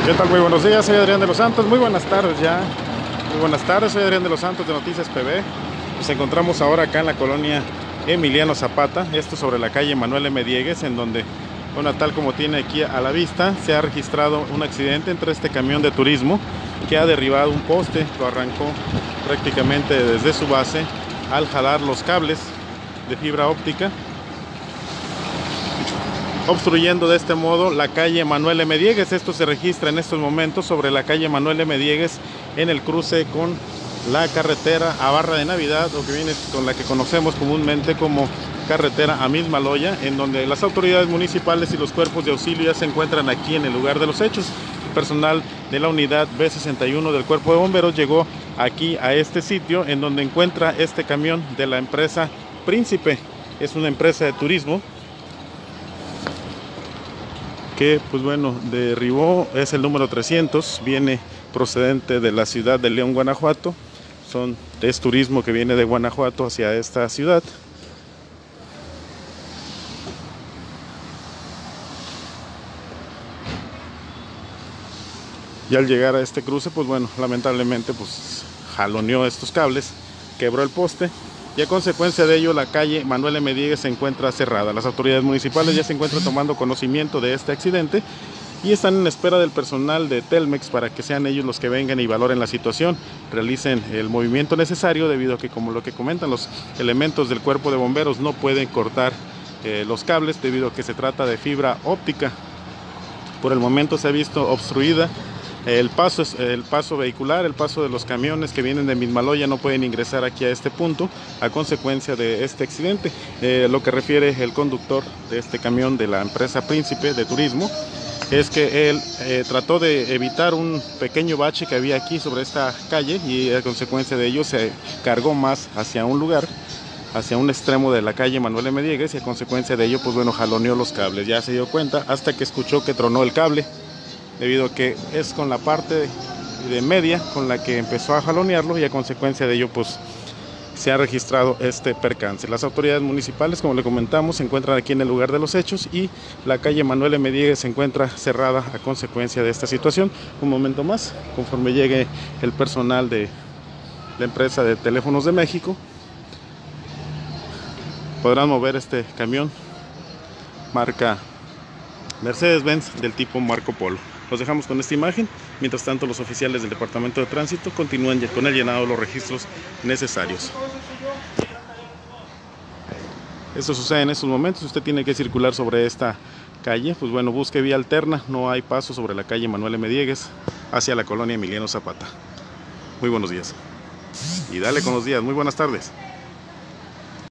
¿Qué tal? Muy buenos días, soy Adrián de los Santos. Muy buenas tardes ya. Muy buenas tardes, soy Adrián de los Santos de Noticias PB. Nos encontramos ahora acá en la colonia Emiliano Zapata, esto sobre la calle Manuel M. Diegues, en donde, bueno, tal como tiene aquí a la vista, se ha registrado un accidente entre este camión de turismo que ha derribado un poste. Lo arrancó prácticamente desde su base al jalar los cables de fibra óptica, obstruyendo de este modo la calle Manuel M. Diegues. Esto se registra en estos momentos sobre la calle Manuel M. Diegues, en el cruce con la carretera a Barra de Navidad, o que viene con la que conocemos comúnmente como carretera a Mismaloya, en donde las autoridades municipales y los cuerpos de auxilio ya se encuentran aquí en el lugar de los hechos. El personal de la unidad B61 del Cuerpo de Bomberos llegó aquí a este sitio, en donde encuentra este camión de la empresa Príncipe. Es una empresa de turismo que, pues bueno, derribó, es el número 300, viene procedente de la ciudad de León, Guanajuato. Es turismo que viene de Guanajuato hacia esta ciudad. Y al llegar a este cruce, pues bueno, lamentablemente pues jaloneó estos cables, quebró el poste, y a consecuencia de ello la calle Manuel M. Diegues se encuentra cerrada. Las autoridades municipales ya se encuentran tomando conocimiento de este accidente y están en espera del personal de Telmex para que sean ellos los que vengan y valoren la situación, realicen el movimiento necesario, debido a que, como lo que comentan, los elementos del cuerpo de bomberos no pueden cortar los cables, debido a que se trata de fibra óptica. Por el momento se ha visto obstruida el paso vehicular, el paso de los camiones que vienen de Mismaloya no pueden ingresar aquí a este punto a consecuencia de este accidente. Lo que refiere el conductor de este camión de la empresa Príncipe de Turismo es que él trató de evitar un pequeño bache que había aquí sobre esta calle, y a consecuencia de ello se cargó más hacia un lugar, hacia un extremo de la calle Manuel M. Diegues, y a consecuencia de ello, pues bueno, jaloneó los cables. Ya se dio cuenta hasta que escuchó que tronó el cable, debido a que es con la parte de media con la que empezó a jalonearlo, y a consecuencia de ello pues se ha registrado este percance. Las autoridades municipales, como le comentamos, se encuentran aquí en el lugar de los hechos, y la calle Manuel M. Diegues se encuentra cerrada a consecuencia de esta situación. Un momento más, conforme llegue el personal de la empresa de Teléfonos de México, podrán mover este camión marca Mercedes-Benz del tipo Marco Polo. Los dejamos con esta imagen. Mientras tanto, los oficiales del Departamento de Tránsito continúan con el llenado de los registros necesarios. Esto sucede en estos momentos. Si usted tiene que circular sobre esta calle, pues bueno, busque vía alterna. No hay paso sobre la calle Manuel M. Diegues hacia la colonia Emiliano Zapata. Muy buenos días. Y dale con los días. Muy buenas tardes.